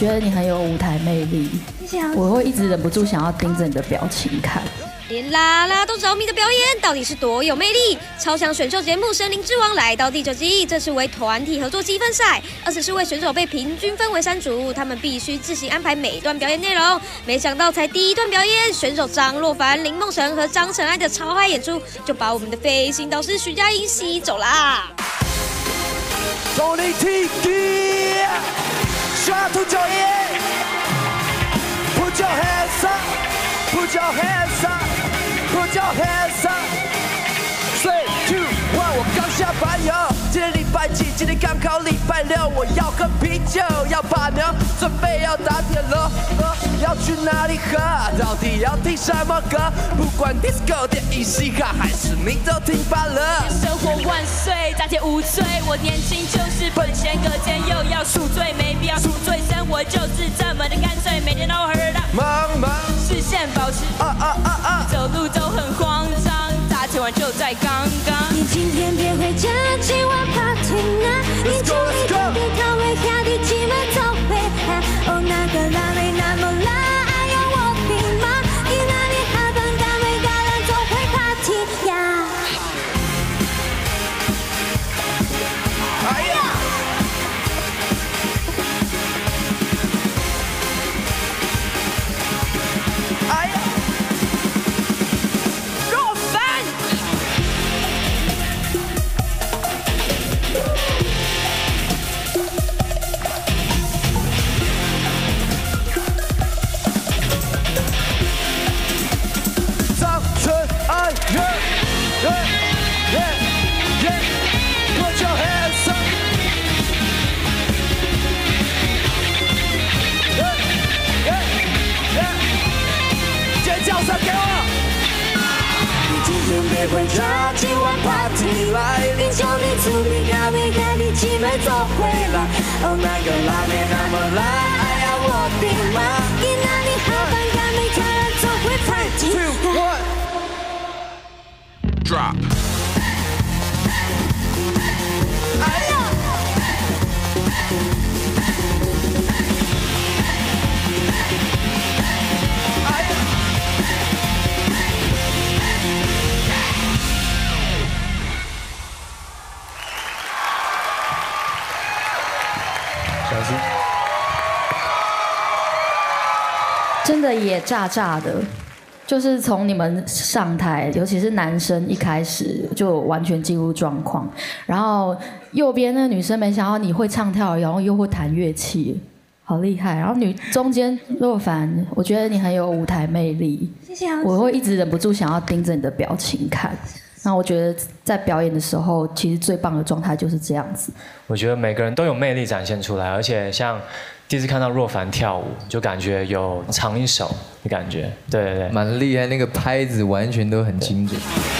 觉得你很有舞台魅力，我会一直忍不住想要盯着你的表情看。 连啦啦都着迷的表演，到底是多有魅力？超强选秀节目《森林之王》来到第9集，这次为团体合作积分赛，24位选手被平均分为3组，他们必须自行安排每段表演内容。没想到才第1段表演，选手张若凡、林梦辰和张晨爱的超嗨演出，就把我们的飞行导师徐佳莹吸走啦。 重力体育，刷土脚印 ，Put your hands up，Put your hands up。Put your hands up, 3, 2, 1，我刚下班哟。今天礼拜几？今天刚好礼拜6，我要喝啤酒，要把牛，准备要打铁了。要去哪里喝？到底要听什么歌？不管 disco、电影、嘻哈，还是你都听罢了。 生活万岁，打铁无罪。我年轻就是本钱，隔天又要赎罪，没必要赎罪。生活就是这么的干脆，每天都喝到忙， 视线保持走路都很慌张，打铁完就在刚刚。 你今天别回家，今晚 party 啊！你叫你特别讨回下的几枚走回来。哦，那个辣妹那么辣，爱要我拼吗？你那里哈本干没干了，总会 party 呀。 哎呀！哎呀！ 若凡， 张春爱，Put your hands up， 尖叫声给我！你今天别回家，今晚 party 来，你叫你出力咖啡咖喱鸡妹走回来。哦，那个辣妹那么辣，爱要我顶吗？ 你那里哈本干没干了，总会 party。 3, 2, 1 ，Drop。哎呀！哎呀！ 小心。 真的也炸炸的，就是从你们上台，尤其是男生一开始就完全进入状况，然后右边那个女生没想到你会唱跳，然后又会弹乐器，好厉害。然后中间若凡，我觉得你很有舞台魅力， 谢谢。 我会一直忍不住想要盯着你的表情看。那我觉得在表演的时候，其实最棒的状态就是这样子。 我觉得每个人都有魅力展现出来，而且像第一次看到若凡跳舞，就感觉有唱一首的感觉，对对对， 蛮厉害，那个拍子完全都很精准。